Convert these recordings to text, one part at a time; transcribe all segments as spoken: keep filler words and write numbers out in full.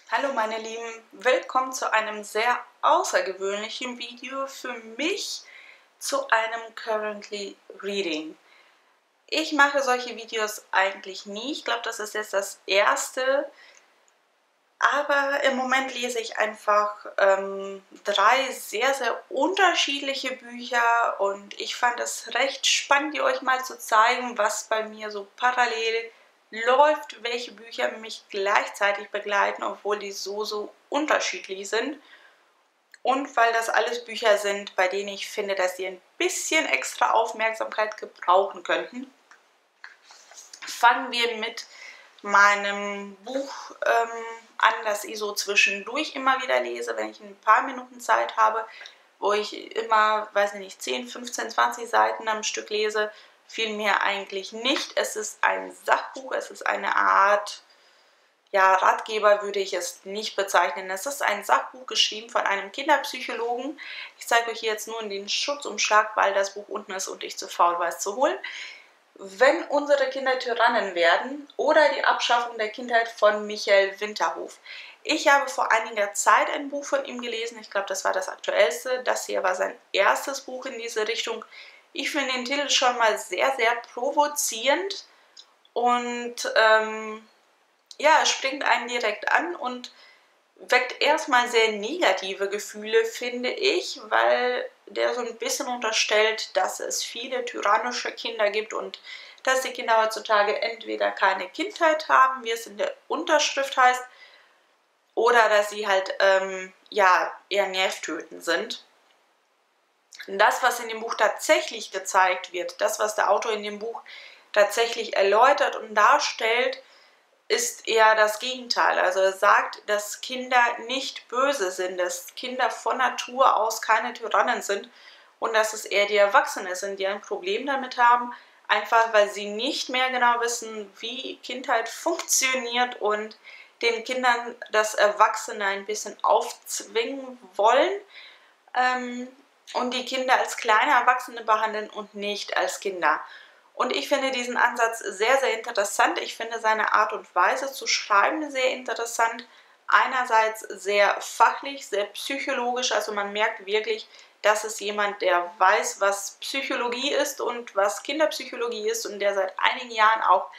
Hallo meine Lieben, willkommen zu einem sehr außergewöhnlichen Video für mich zu einem Currently Reading. Ich mache solche Videos eigentlich nie, ich glaube das ist jetzt das erste, aber im Moment lese ich einfach ähm, drei sehr, sehr unterschiedliche Bücher und ich fand es recht spannend, die euch mal zu zeigen, was bei mir so parallel läuft, welche Bücher mich gleichzeitig begleiten, obwohl die so, so unterschiedlich sind. Und weil das alles Bücher sind, bei denen ich finde, dass sie ein bisschen extra Aufmerksamkeit gebrauchen könnten. Fangen wir mit meinem Buch ähm, an, das ich so zwischendurch immer wieder lese, wenn ich ein paar Minuten Zeit habe, wo ich immer, weiß ich nicht, zehn, fünfzehn, zwanzig Seiten am Stück lese. Vielmehr eigentlich nicht. Es ist ein Sachbuch, es ist eine Art, ja, Ratgeber würde ich es nicht bezeichnen. Es ist ein Sachbuch geschrieben von einem Kinderpsychologen. Ich zeige euch hier jetzt nur in den Schutzumschlag, weil das Buch unten ist und ich zu faul war, es zu holen. Wenn unsere Kinder Tyrannen werden oder die Abschaffung der Kindheit von Michael Winterhoff. Ich habe vor einiger Zeit ein Buch von ihm gelesen, ich glaube, das war das aktuellste. Das hier war sein erstes Buch in diese Richtung. Ich finde den Titel schon mal sehr, sehr provozierend und ähm, ja, es springt einen direkt an und weckt erstmal sehr negative Gefühle, finde ich, weil der so ein bisschen unterstellt, dass es viele tyrannische Kinder gibt und dass die Kinder heutzutage entweder keine Kindheit haben, wie es in der Unterschrift heißt, oder dass sie halt ähm, ja, eher nervtötend sind. Das, was in dem Buch tatsächlich gezeigt wird, das, was der Autor in dem Buch tatsächlich erläutert und darstellt, ist eher das Gegenteil. Also er sagt, dass Kinder nicht böse sind, dass Kinder von Natur aus keine Tyrannen sind und dass es eher die Erwachsenen sind, die ein Problem damit haben, einfach weil sie nicht mehr genau wissen, wie Kindheit funktioniert und den Kindern das Erwachsene ein bisschen aufzwingen wollen ähm, und die Kinder als kleine Erwachsene behandeln und nicht als Kinder. Und ich finde diesen Ansatz sehr, sehr interessant. Ich finde seine Art und Weise zu schreiben sehr interessant. Einerseits sehr fachlich, sehr psychologisch. Also man merkt wirklich, dass es jemand, der weiß, was Psychologie ist und was Kinderpsychologie ist und der seit einigen Jahren auch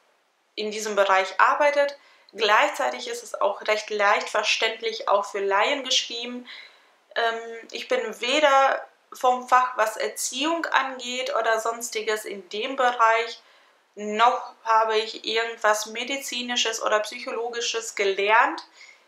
in diesem Bereich arbeitet. Gleichzeitig ist es auch recht leicht verständlich, auch für Laien geschrieben. Ähm, ich bin weder vom Fach, was Erziehung angeht oder sonstiges in dem Bereich, noch habe ich irgendwas Medizinisches oder Psychologisches gelernt,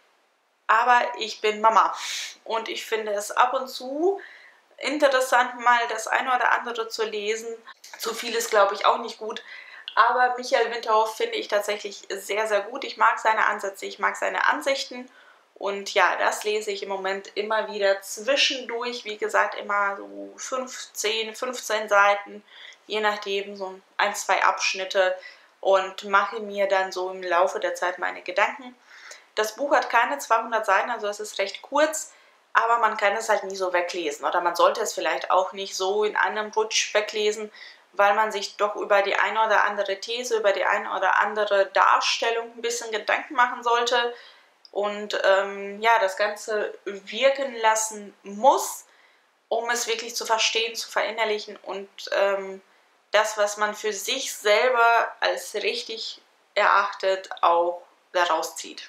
aber ich bin Mama und ich finde es ab und zu interessant, mal das eine oder andere zu lesen. Zu viel ist, glaube ich, auch nicht gut, aber Michael Winterhoff finde ich tatsächlich sehr, sehr gut. Ich mag seine Ansätze, ich mag seine Ansichten. Und ja, das lese ich im Moment immer wieder zwischendurch, wie gesagt, immer so fünfzehn, fünfzehn Seiten, je nachdem, so ein, zwei Abschnitte und mache mir dann so im Laufe der Zeit meine Gedanken. Das Buch hat keine zweihundert Seiten, also es ist recht kurz, aber man kann es halt nie so weglesen oder man sollte es vielleicht auch nicht so in einem Rutsch weglesen, weil man sich doch über die eine oder andere These, über die eine oder andere Darstellung ein bisschen Gedanken machen sollte. Und ähm, ja, das Ganze wirken lassen muss, um es wirklich zu verstehen, zu verinnerlichen und ähm, das, was man für sich selber als richtig erachtet, auch daraus zieht.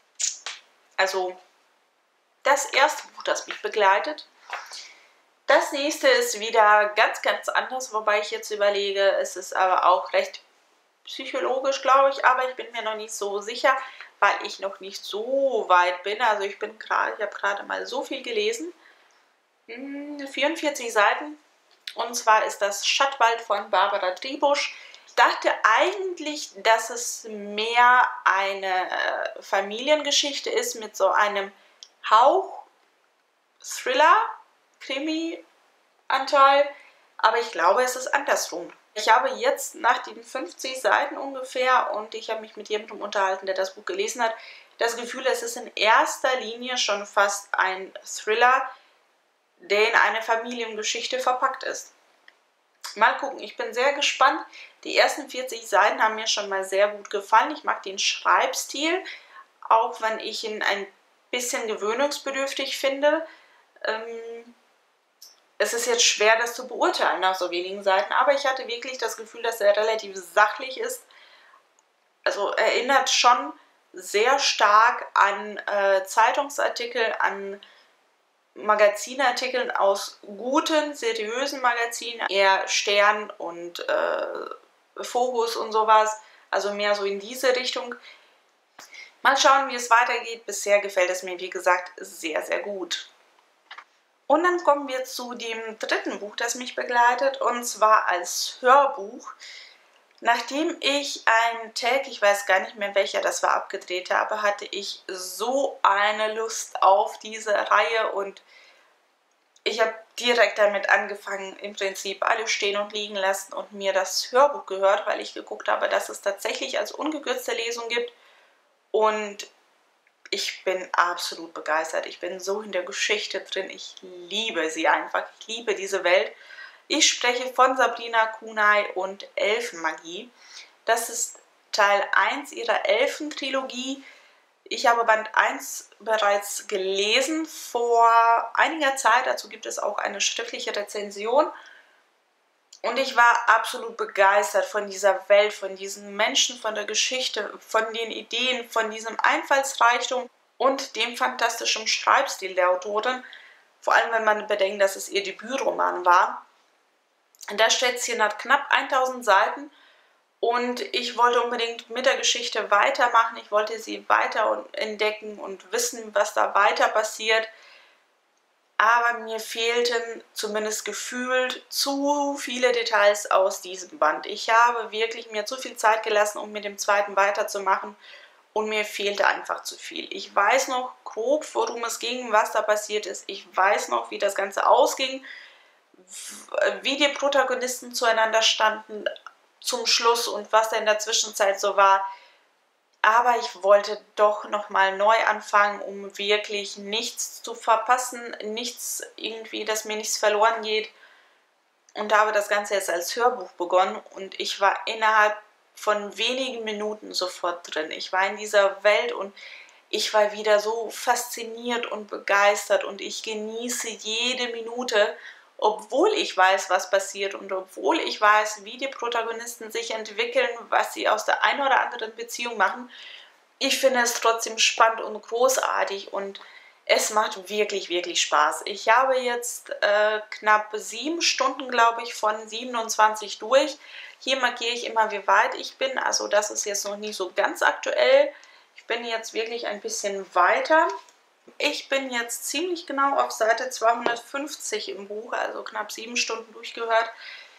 Also das erste Buch, das mich begleitet. Das nächste ist wieder ganz, ganz anders, wobei ich jetzt überlege, es ist aber auch recht psychologisch, glaube ich, aber ich bin mir noch nicht so sicher, weil ich noch nicht so weit bin. Also ich bin gerade, ich habe gerade mal so viel gelesen. vierundvierzig Seiten. Und zwar ist das Schattwald von Barbara Dribusch. Ich dachte eigentlich, dass es mehr eine Familiengeschichte ist mit so einem Hauch Thriller, Krimi-Anteil, aber ich glaube, es ist andersrum. Ich habe jetzt nach den fünfzig Seiten ungefähr, und ich habe mich mit jemandem unterhalten, der das Buch gelesen hat, das Gefühl, es ist in erster Linie schon fast ein Thriller, der in eine Familiengeschichte verpackt ist. Mal gucken, ich bin sehr gespannt. Die ersten vierzig Seiten haben mir schon mal sehr gut gefallen. Ich mag den Schreibstil, auch wenn ich ihn ein bisschen gewöhnungsbedürftig finde. Ähm, es ist jetzt schwer, das zu beurteilen nach so wenigen Seiten, aber ich hatte wirklich das Gefühl, dass er relativ sachlich ist. Also erinnert schon sehr stark an äh, Zeitungsartikel, an Magazinartikeln aus guten, seriösen Magazinen, eher Stern und äh, Focus und sowas, also mehr so in diese Richtung. Mal schauen, wie es weitergeht. Bisher gefällt es mir, wie gesagt, sehr, sehr gut. Und dann kommen wir zu dem dritten Buch, das mich begleitet, und zwar als Hörbuch. Nachdem ich einen Tag, ich weiß gar nicht mehr welcher das war, abgedreht habe, hatte ich so eine Lust auf diese Reihe und ich habe direkt damit angefangen, im Prinzip alles stehen und liegen lassen und mir das Hörbuch gehört, weil ich geguckt habe, dass es tatsächlich als ungekürzte Lesung gibt. Und ich bin absolut begeistert. Ich bin so in der Geschichte drin. Ich liebe sie einfach. Ich liebe diese Welt. Ich spreche von Sabrina Kunay und Elfenmagie. Das ist Teil eins ihrer Elfentrilogie. Ich habe Band eins bereits gelesen vor einiger Zeit. Dazu gibt es auch eine schriftliche Rezension. Und ich war absolut begeistert von dieser Welt, von diesen Menschen, von der Geschichte, von den Ideen, von diesem Einfallsreichtum und dem fantastischen Schreibstil der Autorin. Vor allem, wenn man bedenkt, dass es ihr Debütroman war. Das Schätzchen hat knapp tausend Seiten und ich wollte unbedingt mit der Geschichte weitermachen. Ich wollte sie weiter entdecken und wissen, was da weiter passiert. Aber mir fehlten zumindest gefühlt zu viele Details aus diesem Band. Ich habe wirklich mir zu viel Zeit gelassen, um mit dem zweiten weiterzumachen und mir fehlte einfach zu viel. Ich weiß noch grob, worum es ging, was da passiert ist. Ich weiß noch, wie das Ganze ausging, wie die Protagonisten zueinander standen zum Schluss und was da in der Zwischenzeit so war. Aber ich wollte doch nochmal neu anfangen, um wirklich nichts zu verpassen, nichts irgendwie, dass mir nichts verloren geht. Und habe das Ganze jetzt als Hörbuch begonnen und ich war innerhalb von wenigen Minuten sofort drin. Ich war in dieser Welt und ich war wieder so fasziniert und begeistert und ich genieße jede Minute, obwohl ich weiß, was passiert und obwohl ich weiß, wie die Protagonisten sich entwickeln, was sie aus der einen oder anderen Beziehung machen. Ich finde es trotzdem spannend und großartig und es macht wirklich, wirklich Spaß. Ich habe jetzt äh, knapp sieben Stunden, glaube ich, von siebenundzwanzig durch. Hier markiere ich immer, wie weit ich bin, also das ist jetzt noch nicht so ganz aktuell. Ich bin jetzt wirklich ein bisschen weiter. Ich bin jetzt ziemlich genau auf Seite zweihundertfünfzig im Buch, also knapp sieben Stunden durchgehört.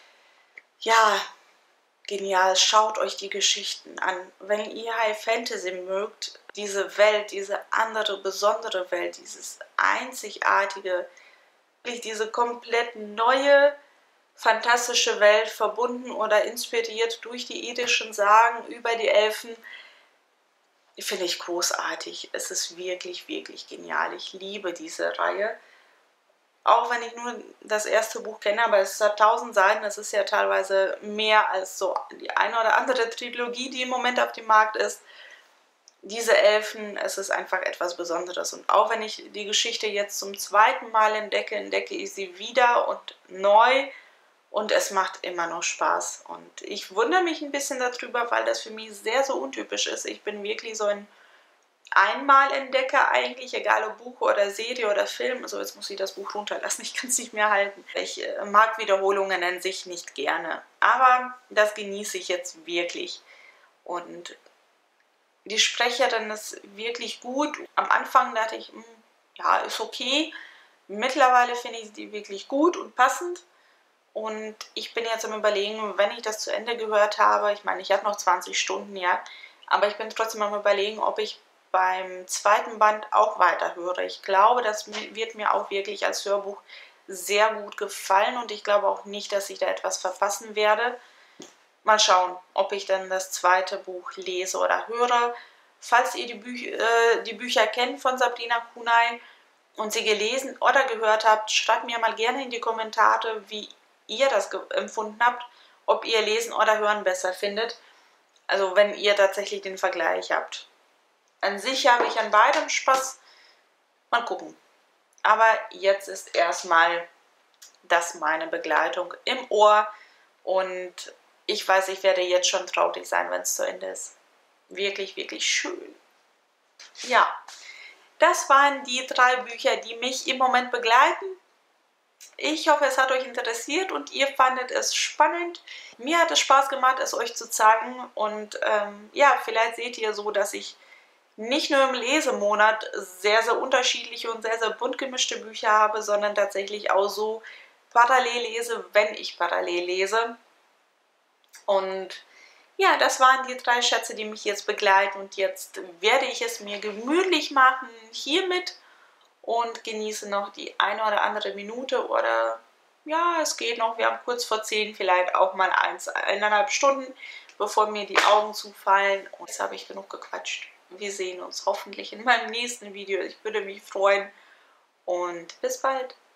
Ja, genial, schaut euch die Geschichten an. Wenn ihr High Fantasy mögt, diese Welt, diese andere, besondere Welt, dieses einzigartige, diese komplett neue, fantastische Welt, verbunden oder inspiriert durch die idischen Sagen über die Elfen, finde ich großartig. Es ist wirklich, wirklich genial. Ich liebe diese Reihe. Auch wenn ich nur das erste Buch kenne, aber es hat tausend Seiten. Es ist ja teilweise mehr als so die eine oder andere Trilogie, die im Moment auf dem Markt ist. Diese Elfen, es ist einfach etwas Besonderes. Und auch wenn ich die Geschichte jetzt zum zweiten Mal entdecke, entdecke ich sie wieder und neu. Und es macht immer noch Spaß. Und ich wundere mich ein bisschen darüber, weil das für mich sehr so untypisch ist. Ich bin wirklich so ein Einmalentdecker eigentlich, egal ob Buch oder Serie oder Film. Also jetzt muss ich das Buch runterlassen, ich kann es nicht mehr halten. Ich äh, mag Wiederholungen an sich nicht gerne. Aber das genieße ich jetzt wirklich. Und die Sprecherin ist wirklich gut. Am Anfang dachte ich, mh, ja, ist okay. Mittlerweile finde ich die wirklich gut und passend. Und ich bin jetzt am Überlegen, wenn ich das zu Ende gehört habe, ich meine, ich habe noch zwanzig Stunden, ja, aber ich bin trotzdem am Überlegen, ob ich beim zweiten Band auch weiterhöre. Ich glaube, das wird mir auch wirklich als Hörbuch sehr gut gefallen und ich glaube auch nicht, dass ich da etwas verpassen werde. Mal schauen, ob ich dann das zweite Buch lese oder höre. Falls ihr die, Büch äh, die Bücher kennt von Sabrina Kunay und sie gelesen oder gehört habt, schreibt mir mal gerne in die Kommentare, wie ihr das empfunden habt, ob ihr Lesen oder Hören besser findet. Also wenn ihr tatsächlich den Vergleich habt. an sich habe ich an beidem Spaß. Mal gucken. Aber jetzt ist erstmal das meine Begleitung im Ohr. Und ich weiß, ich werde jetzt schon traurig sein, wenn es zu Ende ist. Wirklich, wirklich schön. Ja, das waren die drei Bücher, die mich im Moment begleiten. Ich hoffe, es hat euch interessiert und ihr fandet es spannend. Mir hat es Spaß gemacht, es euch zu zeigen. Und ähm, ja, vielleicht seht ihr so, dass ich nicht nur im Lesemonat sehr, sehr unterschiedliche und sehr, sehr bunt gemischte Bücher habe, sondern tatsächlich auch so parallel lese, wenn ich parallel lese. Und ja, das waren die drei Schätze, die mich jetzt begleiten. Und jetzt werde ich es mir gemütlich machen hiermit und genieße noch die eine oder andere Minute. Oder ja, es geht noch. Wir haben kurz vor zehn vielleicht auch mal eins, eineinhalb Stunden, bevor mir die Augen zufallen. Und jetzt habe ich genug gequatscht. Wir sehen uns hoffentlich in meinem nächsten Video. Ich würde mich freuen und bis bald.